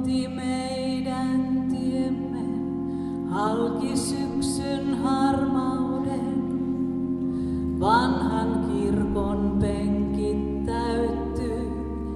johti meidän tiemme halki syksyn harmauden. Vanhan kirkon penkit täyttyy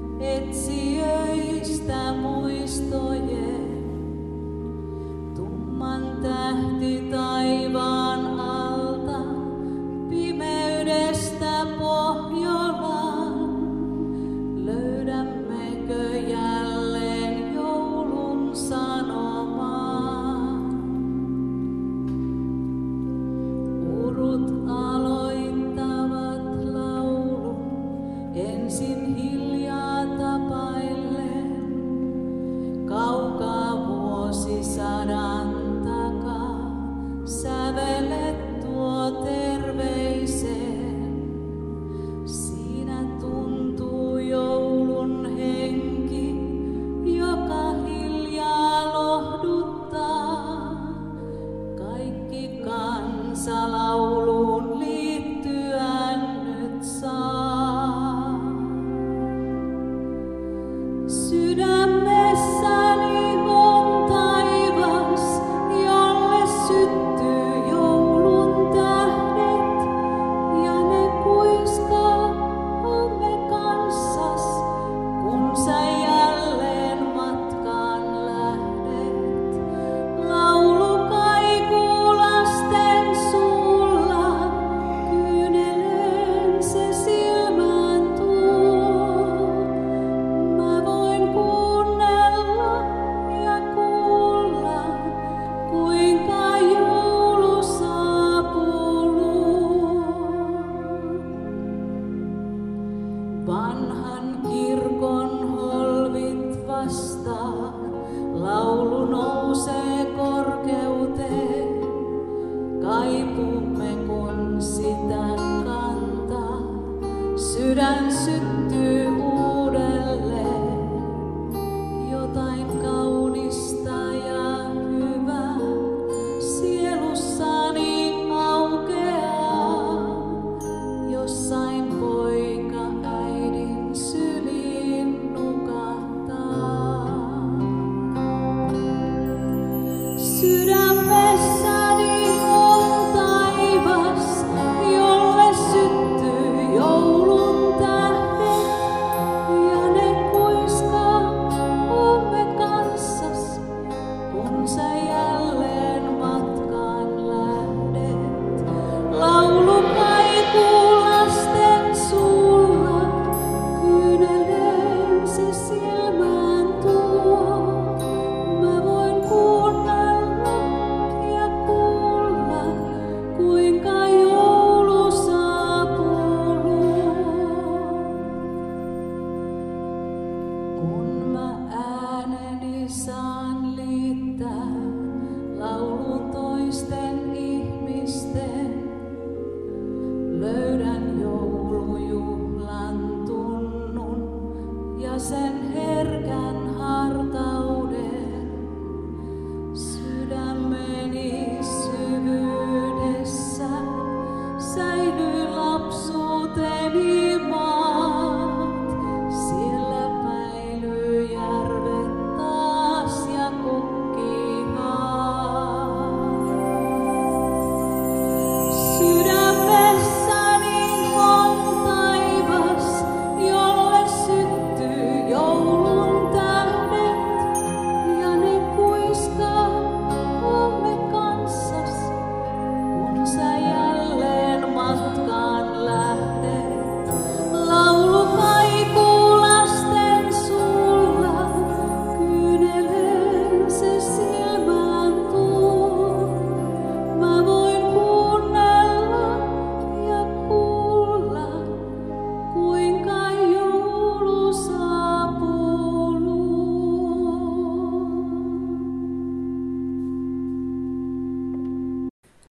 etsijöistä muistojen. Tumman tähti taivaan alta, pimeydestä Pohjolaan. Löydämmekö jälleen joulun sanomaa? Urut aloittavat laulun ensin hiljaa tapaillen. Kaukaa vuosisadan takaa sävelet tuo terveisen. Siinä tuntuu joulun henki, joka hiljaa lohduttaa. Kaikki kansa lauluun liittyä nyt saa. Sydämessäni on taivas, jolle syttyy joulun tähdet, ja ne kuiskaa omme kanssas, kun sä jälleen matkaan lähdet. Laulu kaikuu lasten suulla, kyyneleen se silmään tuo. Mä voin kuunnella ja kuulla, kuinka joulu saapuu luo. Vanhan kirkon holvit vastaan, laulu nousee korkeuteen. Kaipuumme kun sitä kantaa, sydän syttyy uudelleen. Jotain kaunista ja hyvää sielussani aukeaa. Jossain poika äidin syliin nukahtaa. Sydämessäni on taivas, jolle syttyy joulun tähdet, ja ne kuiskaa omme kanssas, kun sä jälleen matkaan lähdet. Laulu kaikuu lasten suulla, kyyneleen se silmään tuo. Mä voin kuunnella ja kuulla, kuinka joulu saapuu luo. Kun mä ääneni saan liittää laulun toisten ihmisten, löydän joulujuhlan tunnun ja sen herkän